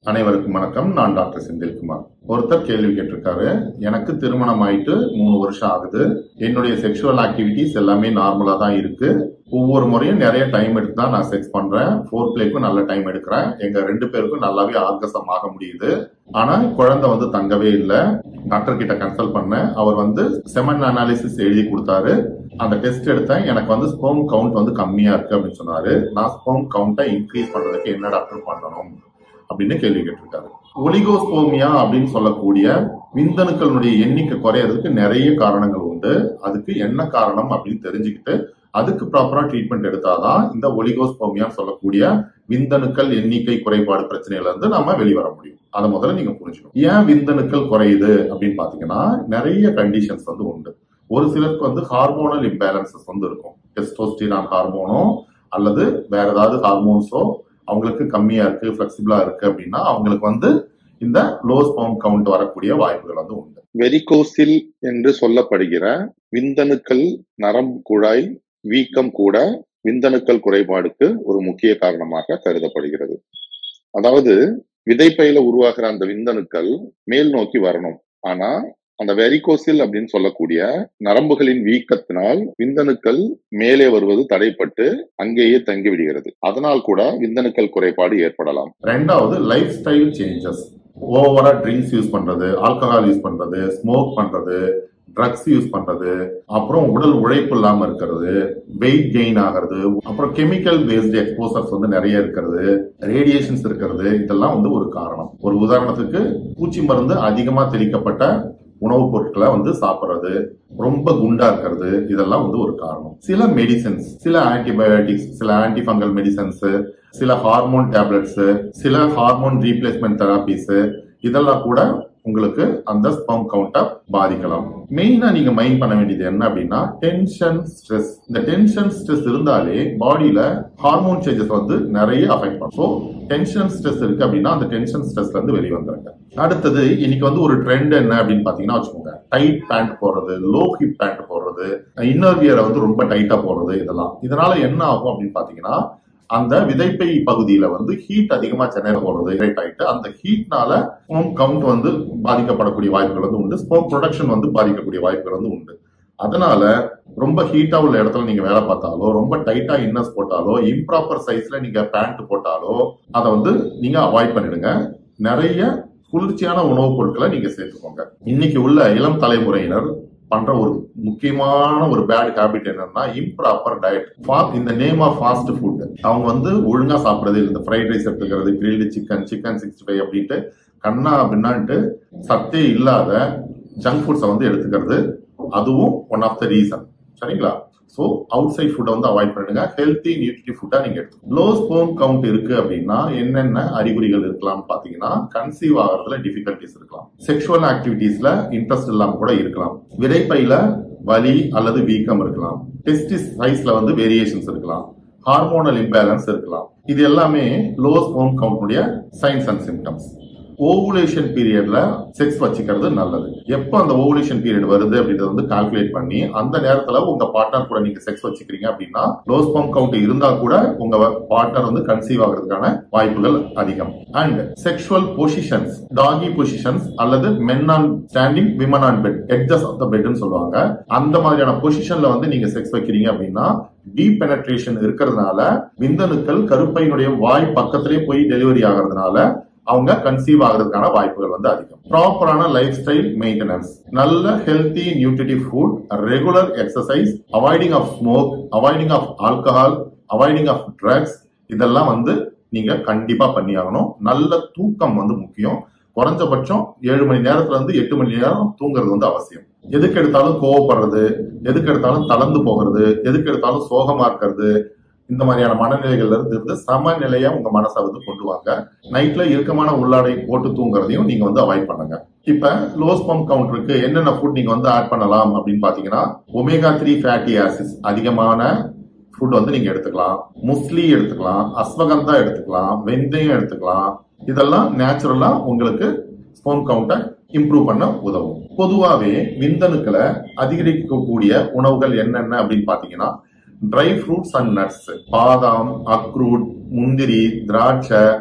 அனைவருக்கும் வணக்கம். நான் டாக்டர் செந்தில்குமார். ஒருத்தர் கேள்வி கேட்டிருக்காரு. எனக்கு திருமணம் ஆயிட்டு 3 வருஷம் ஆகுது. என்னுடைய செக்ஷுவல் ஆக்டிவிட்டிஸ் எல்லாமே நார்மலா தான் இருக்கு. ஒவ்வொரு முறையும் நிறைய டைம் எடுத்து தான் நான் செக்ஸ் பண்றேன். ஃபோர் பிளேக்கும் நல்ல டைம் எடுக்கிறேன். எங்க 2 பேருக்கும் நல்லாவே ஆர்கசம் ஆக முடியுது. ஆனா குழந்தை தங்கவே இல்லை. டாக்டர் கிட்ட கன்சல்ட் பண்ணேன். அவர் செமன் அனாலிசிஸ் எழுதி கொடுத்தாரு. அந்த டெஸ்ட் எடுத்தேன். எனக்கு ஸ்பெர்ம் கவுண்ட் கம்மியா இருக்கு அப்படின்னு சொன்னாரு. நான் ஸ்பெர்ம் கவுண்டை இன்க்ரீஸ் பண்றதுக்கு என்ன டாக்டர் பண்ணணும் அப்படின்னு கேள்வி கேட்டிருக்காரு. ஒலிகோஸ்போமியா அப்படின்னு சொல்லக்கூடிய விந்தணுக்களுடைய எண்ணிக்கை குறையறதுக்கு நிறைய காரணங்கள் உண்டு. அதுக்கு என்ன காரணம் அப்படின்னு தெரிஞ்சுக்கிட்டு அதுக்கு ப்ராப்பரா ட்ரீட்மெண்ட் எடுத்தாதான் இந்த ஒலிகோஸ்போமியா சொல்லக்கூடிய விந்தணுக்கள் எண்ணிக்கை குறைபாடு பிரச்சனையில இருந்து நம்ம வெளிவர முடியும். அதை முதல்ல நீங்க புரிஞ்சுக்கணும். ஏன் விந்தணுக்கள் குறையுது அப்படின்னு பாத்தீங்கன்னா நிறைய கண்டிஷன்ஸ் உண்டு. ஒரு சிலருக்கு ஹார்மோனல் இம்பேலன்சஸ் இருக்கும். டெஸ்டோஸ்டிரான் ஹார்மோனோ அல்லது வேற ஏதாவது ஹார்மோன்ஸோ அவங்களுக்கு கம்மியா இருக்கு, பிளெக்சிபிளா இருக்கு அப்படின்னா அவங்களுக்கு இந்த லோ ஸ்பெர்ம் கவுண்ட் வரக்கூடிய வாய்ப்புகள் உண்டு. வெரிகோசில் என்று சொல்லப்படுகிற விந்தணுக்கள் நரம்பு குழாய் வீக்கம் கூட விந்தணுக்கள் குறைபாடுக்கு ஒரு முக்கிய காரணமாக கருதப்படுகிறது. அதாவது விதைப்பையில உருவாகிற அந்த விந்தணுக்கள் மேல் நோக்கி வரணும். ஆனா அந்த வெரிகோசில் அப்படின்னு சொல்லக்கூடிய நரம்புகளின் வீக்கத்தினால் விந்தணுக்கள் மேலே வருவது தடைப்பட்டு அங்கேயே தங்கி விடுகிறது. அதனால் கூட விந்தணுக்கள் குறைபாடு ஏற்படலாம். ரெண்டாவது லைஃப் ஸ்டைல் சேஞ்சஸ். ஓவரா ட்ரிங்க்ஸ் யூஸ் பண்றது, ஆல்கஹால் யூஸ் பண்றது, ஸ்மோக் பண்றது, ட்ரக்ஸ் யூஸ் பண்றது, அப்புறம் உடல் உழைப்பு இல்லாம இருக்கிறது, வெயிட் கெயின் ஆகிறது, அப்புறம் கெமிக்கல் பேஸ்டு எக்ஸ்போசர்ஸ் நிறைய இருக்கிறது, ரேடியேஷன்ஸ் இருக்கிறது, இதெல்லாம் ஒரு காரணம். ஒரு உதாரணத்துக்கு பூச்சி மருந்து அதிகமா தெளிக்கப்பட்ட உணவுப் பொருட்களை சாப்பிடுறது, ரொம்ப குண்டா இருக்கிறது, இதெல்லாம் ஒரு காரணம். சில மெடிசன்ஸ், சில ஆன்டிபயோட்டிக்ஸ், சில ஆன்டிஃபங்கல் மெடிசன்ஸ், சில ஹார்மோன் டேப்லெட்ஸ், சில ஹார்மோன் ரீப்ளேஸ்மெண்ட் தெராபிஸ், இதெல்லாம் கூட உங்களுக்கு அந்த ஸ்பெர்ம் கவுண்ட பாதிக்கலாம். மெயினா நீங்க மைண்ட் பண்ண வேண்டியது என்ன அப்படின்னா டென்ஷன், ஸ்ட்ரெஸ். இந்த டென்ஷன் ஸ்ட்ரெஸ் இருந்தாலே பாடியில ஹார்மோன் சேஞ்சஸ் நிறைய அஃபெக்ட் பண்ணும். ஸோ டென்ஷன் ஸ்ட்ரெஸ் இருக்கு அப்படின்னா அந்த டென்ஷன் ஸ்ட்ரெஸ்ல இருந்து வெளியே வந்துருங்க. அடுத்தது இன்னைக்கு ஒரு ட்ரெண்ட் என்ன அப்படின்னு பாத்தீங்கன்னா வச்சுக்கோங்க, டைட் பேண்ட் போடுறது, லோ ஹிப் பேண்ட் போடுறது, இன்னர் வியரை ரொம்ப டைட்டா போடுறது, இதனால என்ன ஆகும் அப்படின்னு பாத்தீங்கன்னா அந்த விதைப்பை பகுதியில ஹீட் அதிகமா சென்னையில போறது ஹைட் ஆயிட்டு அந்த ஹீட்னால ஸ்பெர்ம் கவுண்ட் பாதிக்கப்படக்கூடிய வாய்ப்புகள் உண்டு. ஸ்பெர்ம் ப்ரொடக்ஷன் பாதிக்கக்கூடிய வாய்ப்புகள் உண்டு. அதனால ரொம்ப ஹீட்டா உள்ள இடத்துல நீங்க வேலை பார்த்தாலோ, ரொம்ப டைட்டா இன்னர்ஸ் போட்டாலோ, இம்ப்ராப்பர் சைஸ்ல நீங்க பேண்ட் போட்டாலோ அதை நீங்க அவாய்ட் பண்ணிடுங்க. நிறைய குளிர்ச்சியான உணவுப் பொருட்களை நீங்க சேர்த்துக்கோங்க. இன்னைக்கு உள்ள இளம் தலைமுறையினர் பண்ற ஒரு முக்கியமான ஒரு பேட் ஹேபிட் என்னன்னா இம்ப்ராப்பர் டயட். இந்த நேம் ஆஃப் ஃபாஸ்ட் ஃபுட். அவங்க ஒழுங்கா சாப்பிடுறது, இந்த ஃப்ரைட் ரைஸ் எடுத்துக்கிறது, கிரில்டு சிக்கன், சிக்கன் 65 அப்படின்ட்டு கண்ணா அப்படின்னான்ட்டு சத்தே இல்லாத ஜங்க் ஃபுட்ஸை எடுத்துக்கிறது, அதுவும் ஒன் ஆஃப் த ரீசன். சரிங்களா? ஸோ அவுட் சைட் ஃபுட்டை அவாய்ட் பண்ணிடுங்க. ஹெல்த்தி நியூட்ரிட்டிவ் ஃபுட்டா நீங்க எடுத்துக்கணும். லோ ஸ்பெர்ம் கவுண்ட் இருக்கு அப்படின்னா என்னென்ன அறிகுறிகள் இருக்கலாம் பாத்தீங்கன்னா, கன்சீவ் ஆகிறதுல டிஃபிகல்டிஸ் இருக்கலாம், செக்ஷுவல் ஆக்டிவிட்டீஸ்ல இன்ட்ரெஸ்ட் இல்லாம கூட இருக்கலாம், விதைப்பையில வலி அல்லது வீக்கம் இருக்கலாம், டெஸ்டிஸ் சைஸ்ல வேரியேஷன்ஸ் இருக்கலாம், ஹார்மோனல் இம்பேலன்ஸ் இருக்கலாம். இது எல்லாமே low sperm count signs and symptoms. Ovulation பீரியட்ல செக்ஸ் வச்சுக்கிறது நல்லது. எப்போ அந்த ஓவுலேஷன் பீரியட் வருது அப்படின்றத கால்குலேட் பண்ணி அந்த நேரத்துல உங்க பார்ட்னர் கூட நீங்க செக்ஸ் வச்சுக்கிறீங்க அப்படின்னா லோ ஸ்பெர்ம் கவுண்ட் இருந்தா கூட உங்க பார்ட்னர் கன்சீவ் ஆகிறதுக்கான வாய்ப்புகள் அதிகம். And sexual positions, doggy positions அல்லது men on standing, women on bed, edges of the பெட்னு சொல்லுவாங்க. அந்த மாதிரியான பொசிஷன்ல நீங்க செக்ஸ் வைக்கிறீங்க அப்படின்னா டீப் பெனட்ரேஷன் இருக்கிறதுனால விந்தணுக்கள் கருப்பையினுடைய வாய் பக்கத்திலே போய் டெலிவரி ஆகிறதுனால அவங்க கன்சீவ் ஆகிறதுக்கான வாய்ப்புகள் அதிகம். ப்ராப்பரான லைஃப் ஸ்டைல் மெயின்டெனன்ஸ், நல்ல healthy nutritive food, regular exercise, avoiding of smoke, avoiding of alcohol, avoiding of drugs, இதெல்லாம் நீங்க கண்டிப்பா பண்ணியாகணும். நல்ல தூக்கம் முக்கியம். குறைஞ்சபட்சம் 7 மணி நேரத்துல இருந்து 8 மணி நேரம் தூங்குறது அவசியம். எதுக்கு எடுத்தாலும் கோவப்படுறது, எதுக்கு எடுத்தாலும் தளர்ந்து போகிறது, எதுக்கு எடுத்தாலும் சோகமா இருக்கிறது, இந்த மாதிரியான மனநிலைகள்ல இருந்து சமநிலையா உங்க மனசை கொண்டு வாங்க. நைட்ல இறுக்கமான உள்ளாடை போட்டு தூங்குறதையும் நீங்க அவாய்ட் பண்ணுங்க. இப்ப லோ ஸ்பெர்ம் கவுண்டருக்கு என்னென்ன ஃபுட் நீங்க ஆட் பண்ணலாம் அப்படின்னு பாத்தீங்கன்னா, ஒமேகா 3 ஃபேட்டி ஆசிட்ஸ் அதிகமான ஃபுட் நீங்க எடுத்துக்கலாம். முஸ்லி எடுத்துக்கலாம், அஸ்வகந்தா எடுத்துக்கலாம், வெந்தயம் எடுத்துக்கலாம். இதெல்லாம் நேச்சுரலா உங்களுக்கு ஸ்பெர்ம் கவுண்டை இம்ப்ரூவ் பண்ண உதவும். பொதுவாவே விந்தணுக்களை அதிகரிக்கக்கூடிய உணவுகள் என்னென்ன அப்படின்னு பாத்தீங்கன்னா ட்ரை ஃப்ரூட்ஸ் அண்ட் நட்ஸ், பாதாம், அக்ரூட், முந்திரி, திராட்சை,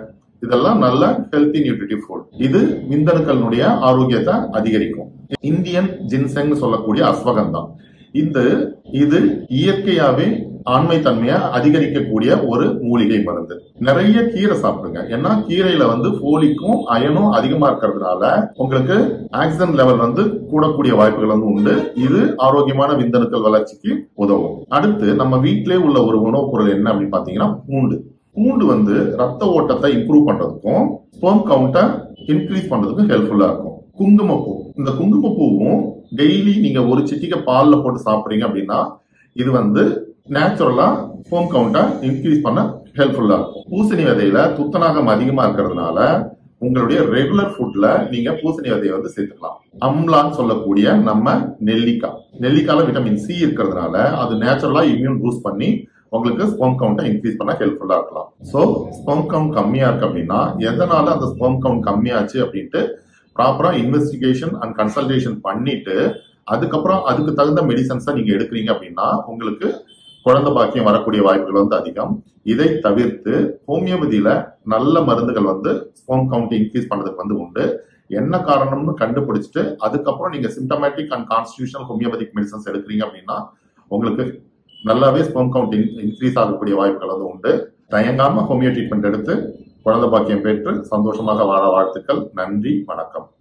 இதெல்லாம் நல்ல ஹெல்த்தி நியூட்ரிட்டிவ் ஃபுட். இது விந்தணுக்களுடைய ஆரோக்கியத்தை அதிகரிக்கும். இந்தியன் ஜின்செங் சொல்லக்கூடிய அஸ்வகந்தா, இது இயற்கையாவே ஆண்மை தன்மையை அதிகரிக்கக்கூடிய ஒரு மூலிகை மருந்து. நிறைய கீரை சாப்பிடுங்க. ஏன்னா கீரையில ஃபோலிக்கும் அயனும் அதிகமா இருக்கிறதுனால உங்களுக்கு ஆக்சிஜன் லெவல் கூடக்கூடிய வாய்ப்புகள் உண்டு. இது ஆரோக்கியமான விந்தணுக்கள் வளர்ச்சிக்கு உதவும். அடுத்து நம்ம வீட்டிலே உள்ள ஒரு உணவுப் பொருள் என்ன அப்படின்னு பாத்தீங்கன்னா பூண்டு ரத்த ஓட்டத்தை இம்ப்ரூவ் பண்றதுக்கும் ஸ்பெர்ம் கவுண்டை இன்க்ரீஸ் பண்றதுக்கும் ஹெல்ப்ஃபுல்லா இருக்கும். குங்குமப்பூ, இந்த குங்குமப்பூவும் டெய்லி நீங்க ஒரு சிட்டிகை பால்ல போட்டு சாப்பிடுறீங்க அப்படின்னா இது நேச்சுரலா ஸ்பெர்ம் கவுண்டை இன்க்ரீஸ் பண்ண ஹெல்ப்ஃபுல்லா இருக்கும். பூசணி விதையில துத்தநாகம் அதிகமா இருக்கிறதுனால உங்களுடைய ரெகுலர் ஃபுட்ல நீங்க பூசணி விதையை சேர்த்துக்கலாம். அம்லான்னு சொல்லக்கூடிய நம்ம நெல்லிக்கால விட்டமின் சி இருக்கிறதுனால அது நேச்சுரலா இம்யூன் பூஸ்ட் பண்ணி உங்களுக்கு ஸ்பெர்ம் கவுண்டை இன்க்ரீஸ் பண்ண ஹெல்ப்ஃபுல்லா இருக்கலாம். சோ ஸ்பெர்ம் கவுண்ட் கம்மியா இருக்கு அப்படின்னா எதனால அந்த ஸ்பெர்ம் கவுண்ட் கம்மியாச்சு அப்படின்ட்டு ப்ராப்பரா இன்வெஸ்டிகேஷன் அண்ட் கன்சல்டேஷன் பண்ணிட்டு அதுக்கப்புறம் அதுக்கு தகுந்த மெடிசன்ஸை நீங்க எடுக்கிறீங்க அப்படின்னா உங்களுக்கு குழந்தை பாக்கியம் வரக்கூடிய வாய்ப்புகள் அதிகம். இதை தவிர்த்து ஹோமியோபதியில நல்ல மருந்துகள் ஸ்பெர்ம் கவுண்ட் இன்க்ரீஸ் பண்றதுக்கு உண்டு. என்ன காரணம்னு கண்டுபிடிச்சிட்டு அதுக்கப்புறம் நீங்க symptomatic and constitutional homeopathic medicines எடுக்கிறீங்க அப்படின்னா உங்களுக்கு நல்லாவே ஸ்பெர்ம் கவுண்ட் இன்க்ரீஸ் ஆகக்கூடிய வாய்ப்புகள் உண்டு. தயங்காம ஹோமியோ ட்ரீட்மெண்ட் எடுத்து குழந்தை பாக்கியம் பெற்று சந்தோஷமாக வாழ வாழ்த்துக்கள். நன்றி, வணக்கம்.